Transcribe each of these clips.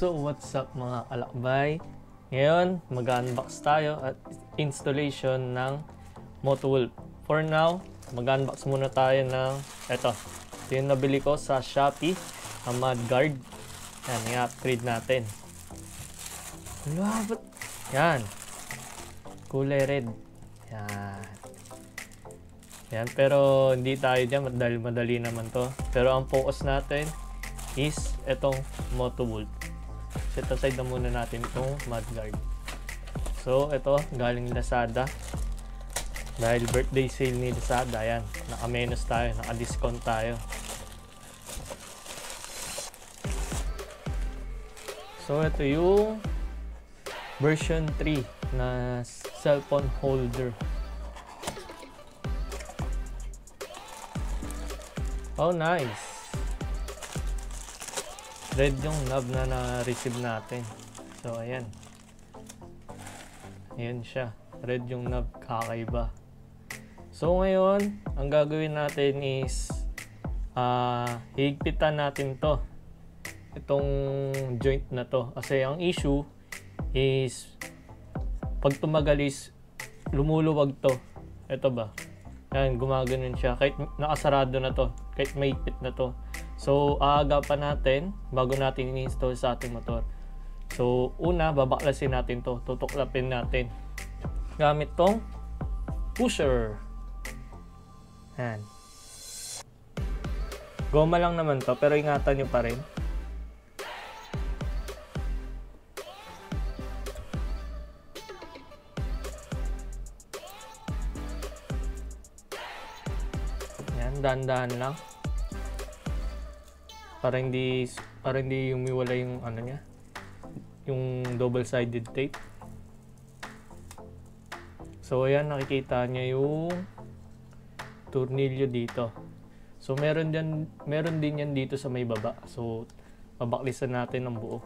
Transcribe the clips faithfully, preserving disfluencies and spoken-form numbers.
So what's up mga kalakbay? Ngayon mag-unbox tayo at installation ng Motowolf. For now, mag-unbox muna tayo ng eto. Ito yung nabili ko sa Shopee, ang Mudguard. Yan, i-upgrade natin. Love it. Yan. Kulay red. Yan. Yan, pero hindi tayo dyan dahil madali naman to. Pero ang focus natin is etong Motowolf. Set aside na muna natin itong Mudguard. So, ito, galing Lazada. Dahil birthday sale ni Lazada, yan. Naka-menos tayo, naka-discount tayo. So, ito yung version three na cellphone holder. Oh, nice! Red yung knob na na-receive natin. So, ayan. Ayan siya. Red yung knob, kakaiba. So, ngayon, ang gagawin natin is uh, higpitan natin to. Itong joint na to. Kasi ang issue is pag tumagal is lumuluwag to. Ito ba? Ayan, gumaganon siya. Kahit nakasarado na to. Kahit may higpit na to. So, aagapan natin bago natin i-install sa ating motor. So, una, babaklasin natin to. Tutuklapin natin. Gamit tong pusher. Yan. Goma lang naman to, pero ingatan nyo pa rin. Yan, dahan-dahan lang. Para hindi para hindi umiwala yung ano niya, yung double-sided tape. So ayan, nakikita niya yung tornilyo dito. So meron din meron din yan dito sa may baba. So babaklisan natin ng buo.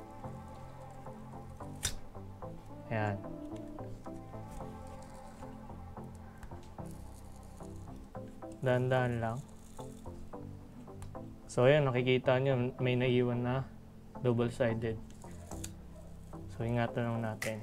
Ayan. Dahan-dahan lang. So ayan, nakikita nyo may naiwan na double-sided. So ingatan lang natin.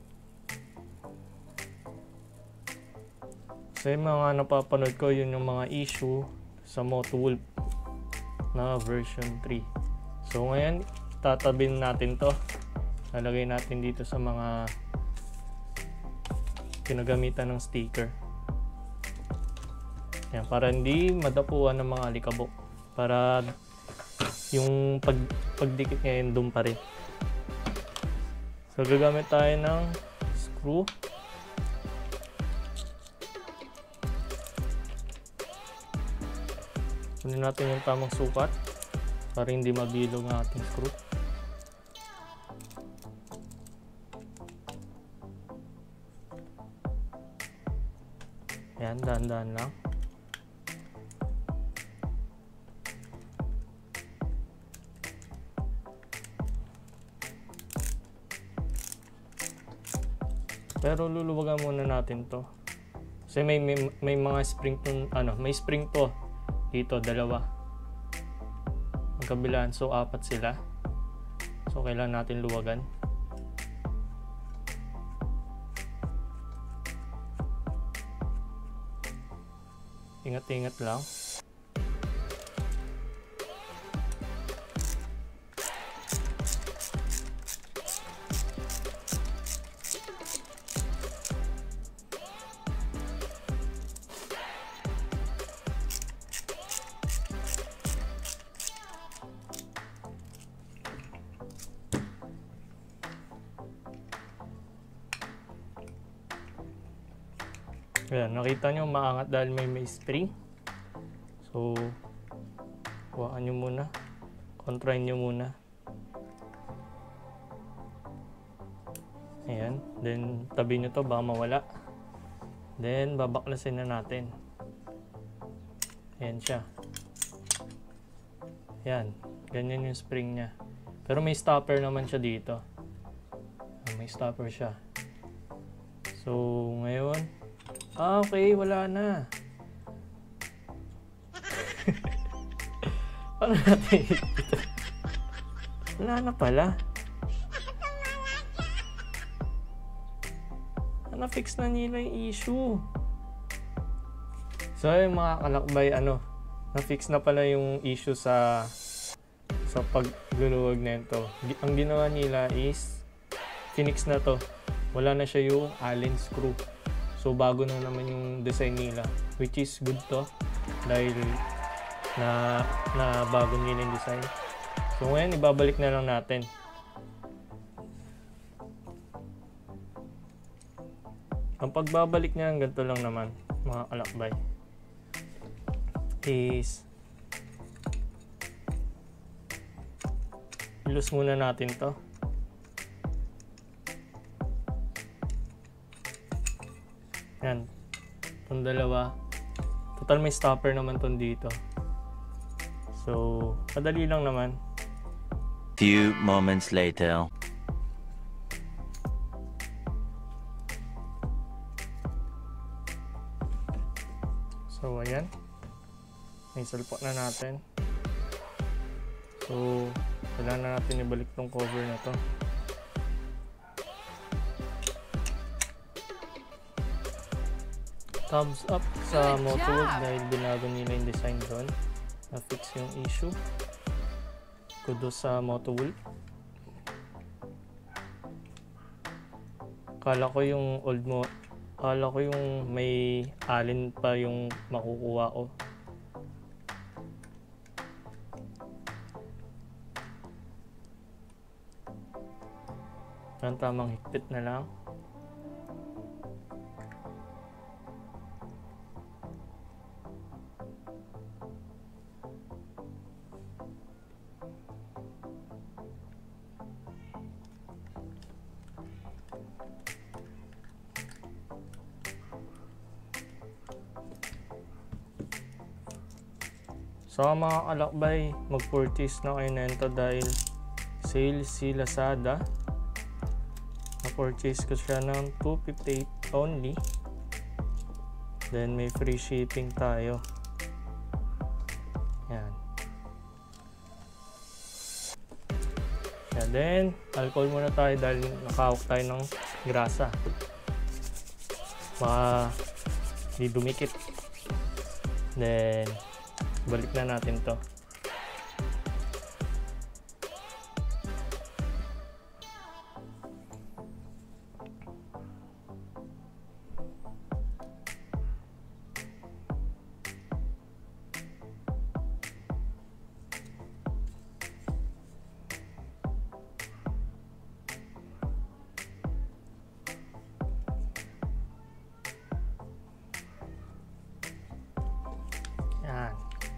So yung mga napapanood ko, yun yung mga issue sa Motowolf na version three. So ngayon, tatabin natin to. Lalagay natin dito sa mga pinagamitan ng sticker. Yan, para hindi madapuan ng mga alikabok. Para yung pag, pagdikit ngayon doon pa rin. So gagamit tayo ng screw. Kunin natin yung tamang sukat para hindi mabilog ang ating screw. Ayan, dahan-dahan lang. Pero luluwagan muna natin to. Kasi may, may, may mga spring to, ano, may spring to dito, dalawa. Ang kabilaan, so apat sila. So kailangan natin luwagan. Ingat-ingat lang. Ayan, nakita nyo maangat dahil may may spring. So, huwakan nyo muna. Kontrahin nyo muna. Ayan. Then, tabi nyo to, baka mawala. Then, babaklasin na natin. Ayan siya. Ayan. Ganyan yung spring niya. Pero may stopper naman siya dito. May stopper siya. So, ngayon, ah, okay, wala na. Paano natin ito? Wala na pala. na-fix na nila yung issue. So yung mga kalakbay, ano, na-fix na pala yung issue sa sa pagluluwag na ito. Ang ginawa nila is finix na to. Wala na siya yung Allen screw. So bago na naman yung design nila, which is good to dahil na na bago nila yung design. So ngayon ibabalik na lang natin. Ang pagbabalik niya, ganito lang naman mga kalakbay, is ilus muna natin to. Yan, itong dalawa. Total may stopper naman ton dito. So madali lang naman. Few moments later. So ayan, may salpak na natin. So kailangan na natin ibalik tong cover na to. Thumbs up sa Motowood dahil binago nila yung design doon, na-fix yung issue. Kudos sa Motowood. Kala ko yung old mo Kala ko yung may Allen pa yung makukuha ko. Ang tamang higpit na lang. So mga kalakbay, mag-purchase na kayo nito dahil sale si Lazada. Na-purchase ko siya ng two fifty-eight only. Then may free shipping tayo. Yan. And then, alcohol muna tayo dahil nakahawak tayo ng grasa. Baka di dumikit. Then, balik na natin to. Yan.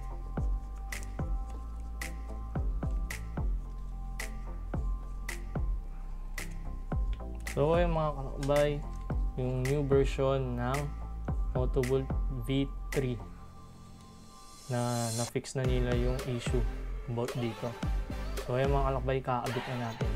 So ayun mga kalakbay, yung new version ng Motowood V three na na-fix na nila yung issue about dito. So ayun mga kalakbay, kakabit na natin.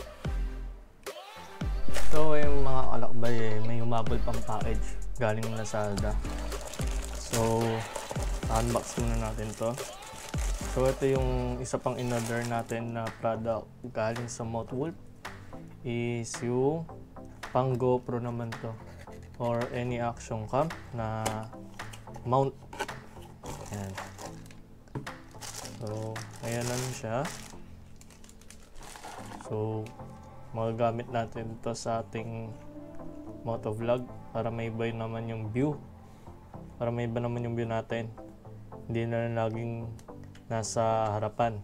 So ayun mga kalakbay, eh, may humabol pang package galing na Lazada. So unbox muna natin to. So ito yung isa pang in-order natin na product galing sa Motowood, is yung pang GoPro naman to or any action cam na mount. Ayan. So ayan lang siya. So magagamit natin to sa ating motovlog para may iba naman yung view. Para may iba naman yung view natin. Hindi na laging nasa harapan.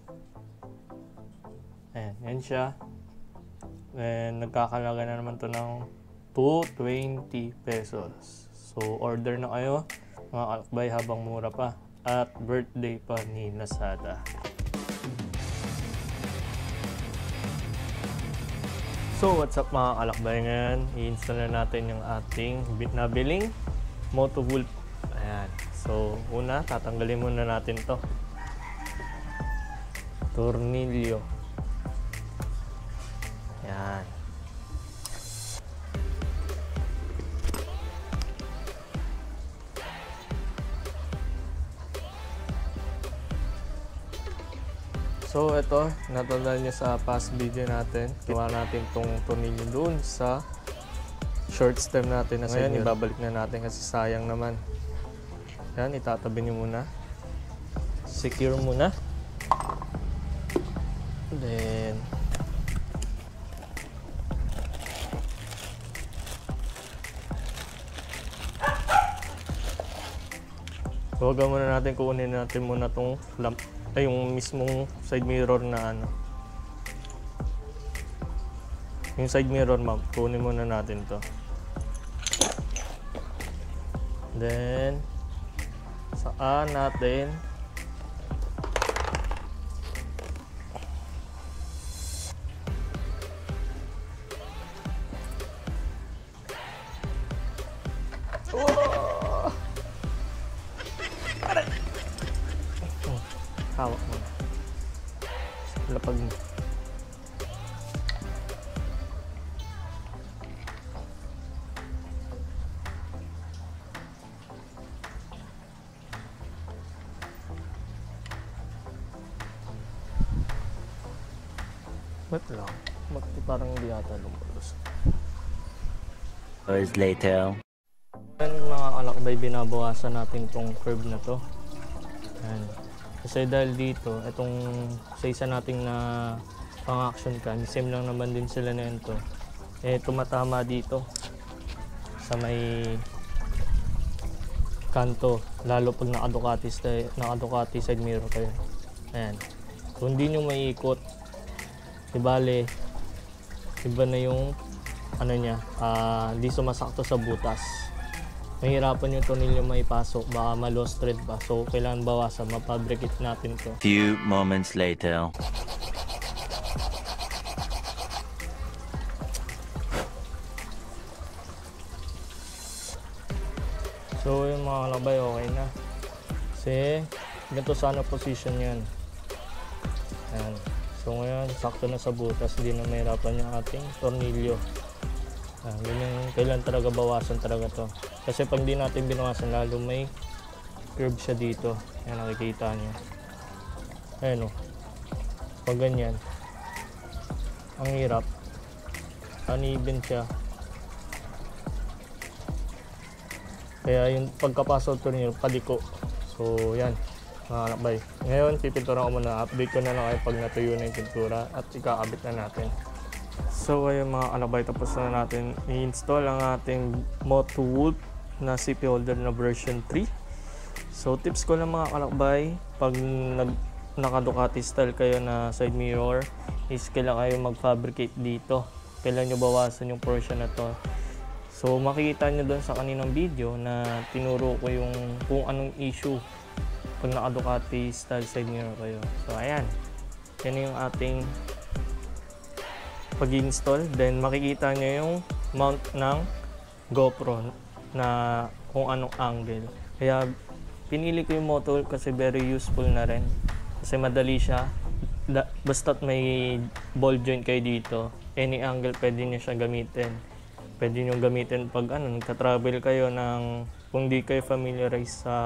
Ayan, yan siya. And nagkakalaga na naman to ng two hundred twenty pesos. So order na kayo mga kalakbay habang mura pa at birthday pa ni Lazada. So what's up mga kalakbay, ngayon i-install na natin yung ating nabiling Motowood. Ayan. So una, tatanggalin muna natin to tornilyo. Yan. So ito, natandaan nyo sa past video natin, kinuha natin tong tornilyo doon sa short stem natin na side mirror. Ngayon, ibabalik na natin kasi sayang naman. Yan, itatabi nyo muna. Secure muna. Then, huwag muna natin kunin natin muna tong lamp, ay yung mismong side mirror na ano. Yung side mirror mount, kunin muna natin to. Then, saan natin oh! Aray! Oh, hawak mo na. Lapag mo. Ba't lang? Ba't parang hindi yata lumalos? Hours later. Yan mga kalakbay, binabawasan natin tong curve na to. Yan. Kasi dahil dito, itong sa isa nating na pang-action cam, same lang naman din sila na ito. Eh, tumatama dito sa may kanto, lalo pag naka-Ducati, naka-Ducati side mirror kayo. Ayan. Kung hindi nyo maiikot, di bale, iba na yung ano niya, uh, di sumasakto sa butas. Mahirapan yung tornilyo maipasok, baka ma-lost thread pa. So, kailangan bawasan, mapabricate natin to. Few moments later. So, yung mga kalabay, okay na. Kasi, ganito sana position yan. Ayan. So ngayon, sakto na sa butas, hindi na mahirapan yung ating tornilyo. Ah, ganyan, kailan talaga bawasan talaga to. Kasi pag hindi natin binawasan, lalo may curve siya dito. Ayan, nakikita nyo. Ayan o. Pag ganyan, ang hirap. Uneven siya. Kaya yung pagkapasok tornilyo, paliko. So yan. Mga kalakbay. Ngayon, pipintura ko muna. Update ko na lang kayo pag natuyo na yung pintura at ikakabit na natin. So, ayun mga kalakbay, tapos na natin i-install ang ating Motowolf na C P holder na version three. So, tips ko lang mga kalakbay, pag nag, naka-Ducati style kayo na side mirror, is kailangan kayo mag-fabricate dito. Kailangan nyo bawasan yung portion na to. So, makikita nyo doon sa kaninang video na tinuro ko yung kung anong issue pag naka-Ducati style side mirror kayo. So ayan, yan yung ating pag-install. Then makikita nyo yung mount ng GoPro na kung anong angle. Kaya pinili ko yung Motowolf kasi very useful na rin. Kasi madali siya. Da, basta't may ball joint kayo dito, any angle pwede nyo siya gamitin. Pwede nyo gamitin pag ano, nagka-travel kayo ng kung di kayo familiarize sa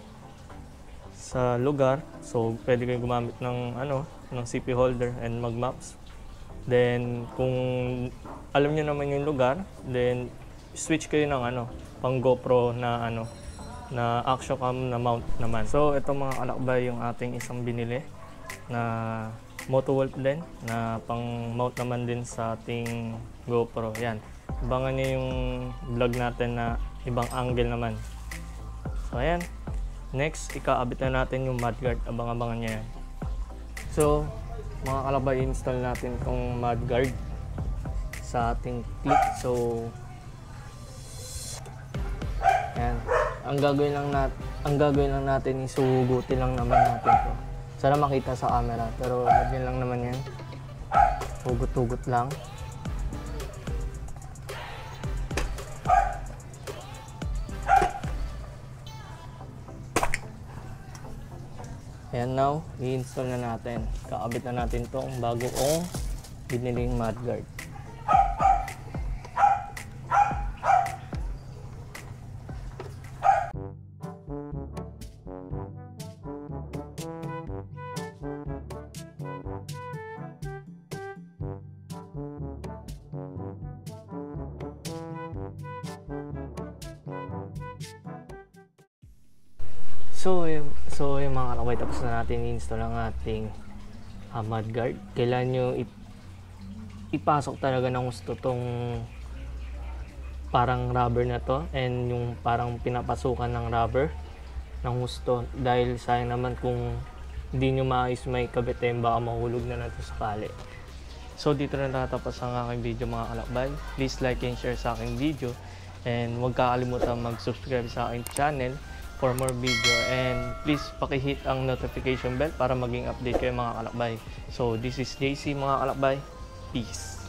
sa lugar, so pwede kayo gumamit ng ano, ng C P holder and mag-maps. Then kung alam niyo naman yung lugar, then switch kayo ng ano, pang GoPro na ano, na action cam na mount naman. So ito mga kalakbay yung ating isang binili na Motowolf din na pang mount naman din sa ating GoPro. Yan. Abangan niyo yung vlog natin na ibang angle naman. So ayan. Next, ikaabit na natin yung mudguard. Abang-abangan niya yan. So, mga kalabay, install natin itong mudguard sa ating clip. So, yan. Ang gagawin lang natin, ang gagawin lang natin is hugutin lang naman natin to. Sana makita sa camera, pero ganyan lang naman yan. Hugot-hugot lang. Ayan, now, i-install na natin. Kakabit na natin itong bago kong biniling mudguard. So, yung, so yung mga kalakbay, tapos na natin i-install ang ating uh, mudguard. Kailangan nyo ip- ipasok talaga ng gusto tong parang rubber na to, and yung parang pinapasukan ng rubber ng gusto, dahil sayang naman kung hindi nyo maayos may kabit, eh, baka mahulog na natin sa kali. So dito na natapos ang aking video mga kalakbay. Please like and share sa aking video, and huwag kakalimutan mag-subscribe sa aking channel for more video, and please paki-hit ang notification bell para maging update kayo mga kalakbay. So this is J C mga kalakbay. Peace.